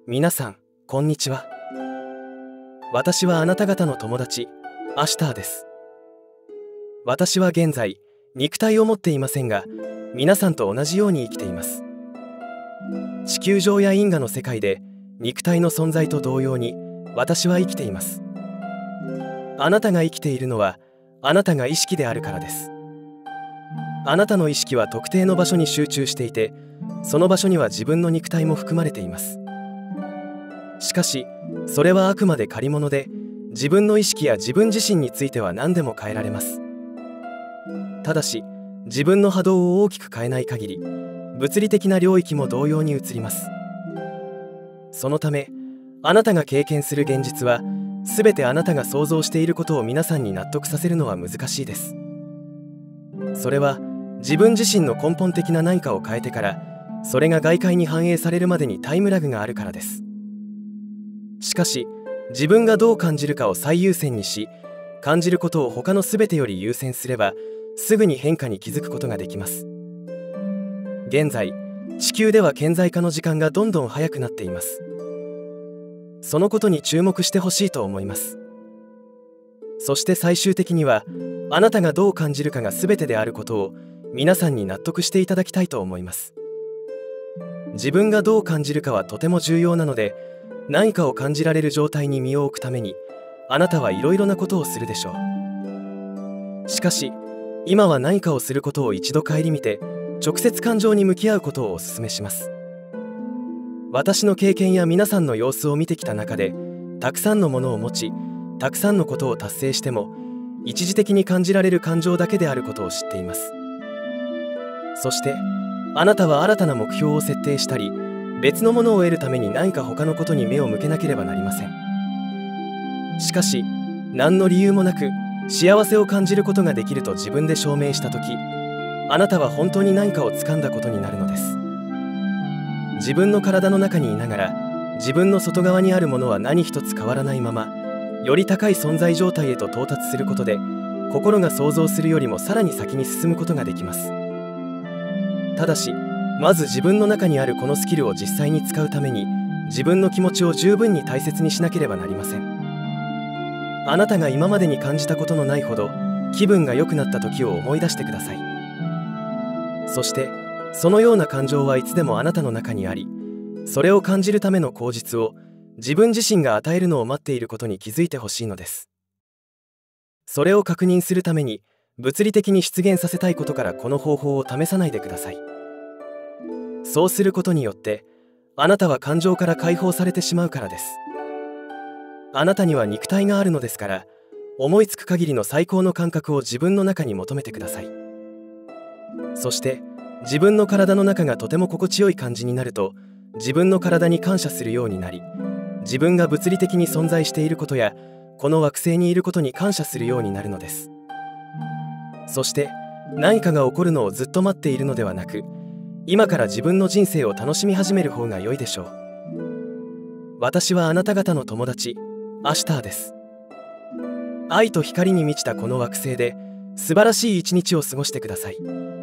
皆さん、こんにちは。私はあなた方の友達、アシュターです。私は現在、肉体を持っていませんが、皆さんと同じように生きています。地球上や因果の世界で、肉体の存在と同様に、私は生きています。あなたが生きているのは、あなたが意識であるからです。あなたの意識は特定の場所に集中していて、その場所には自分の肉体も含まれています。しかし、それはあくまで借り物で、自分の意識や自分自身については何でも変えられます。ただし、自分の波動を大きく変えない限り、物理的な領域も同様に移ります。そのため、あなたが経験する現実は、すべてあなたが想像していることを皆さんに納得させるのは難しいです。それは、自分自身の根本的な何かを変えてから、それが外界に反映されるまでにタイムラグがあるからです。しかし、自分がどう感じるかを最優先にし、感じることを他の全てより優先すれば、すぐに変化に気づくことができます。現在、地球では顕在化の時間がどんどん早くなっています。そのことに注目してほしいと思います。そして最終的には、あなたがどう感じるかが全てであることを皆さんに納得していただきたいと思います。自分がどう感じるかはとても重要なので、何かを感じられる状態に身を置くために、あなたはいろいろなことをするでしょう。しかし、今は何かをすることを一度顧みて、直接感情に向き合うことをお勧めします。私の経験や皆さんの様子を見てきた中で、たくさんのものを持ち、たくさんのことを達成しても、一時的に感じられる感情だけであることを知っています。そして、あなたは新たな目標を設定したり、別のものを得るために何か他のことに目を向けなければなりません。しかし、何の理由もなく幸せを感じることができると自分で証明したとき、あなたは本当に何かを掴んだことになるのです。自分の体の中にいながら、自分の外側にあるものは何一つ変わらないまま、より高い存在状態へと到達することで、心が想像するよりもさらに先に進むことができます。ただし、まず自分の中にあるこのスキルを実際に使うために、自分の気持ちを十分に大切にしなければなりません。あなたが今までに感じたことのないほど気分が良くなった時を思い出してください。そして、そのような感情はいつでもあなたの中にあり、それを感じるための口実を自分自身が与えるのを待っていることに気づいてほしいのです。それを確認するために、物理的に出現させたいことからこの方法を試さないでください。そうすることによって、あなたは感情から解放されてしまうからです。あなたには肉体があるのですから、思いつく限りの最高の感覚を自分の中に求めてください。そして、自分の体の中がとても心地よい感じになると、自分の体に感謝するようになり、自分が物理的に存在していることや、この惑星にいることに感謝するようになるのです。そして、何かが起こるのをずっと待っているのではなく、今から自分の人生を楽しみ始める方が良いでしょう。私はあなた方の友達、アシュターです。愛と光に満ちたこの惑星で素晴らしい一日を過ごしてください。